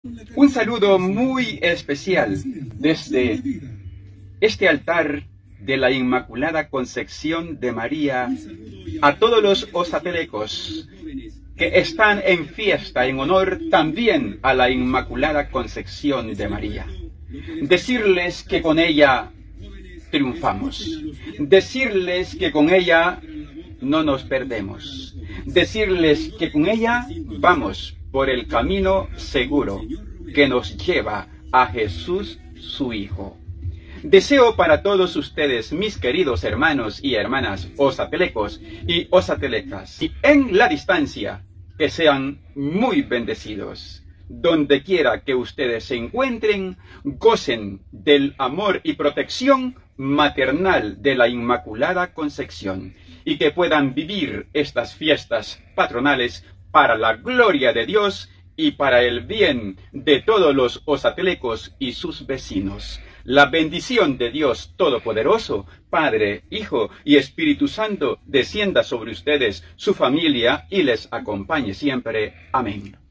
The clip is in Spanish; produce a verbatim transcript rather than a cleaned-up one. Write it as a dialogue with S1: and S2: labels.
S1: Un saludo muy especial desde este altar de la Inmaculada Concepción de María a todos los osatelecos que están en fiesta en honor también a la Inmaculada Concepción de María. Decirles que con ella triunfamos. Decirles que con ella no nos perdemos. Decirles que con ella vamos por el camino seguro que nos lleva a Jesús, su Hijo. Deseo para todos ustedes, mis queridos hermanos y hermanas osatelecos y osatelecas, y en la distancia, que sean muy bendecidos. Donde quiera que ustedes se encuentren, gocen del amor y protección maternal de la Inmaculada Concepción, y que puedan vivir estas fiestas patronales para la gloria de Dios y para el bien de todos los osatelecos y sus vecinos. La bendición de Dios Todopoderoso, Padre, Hijo y Espíritu Santo, descienda sobre ustedes, su familia, y les acompañe siempre. Amén.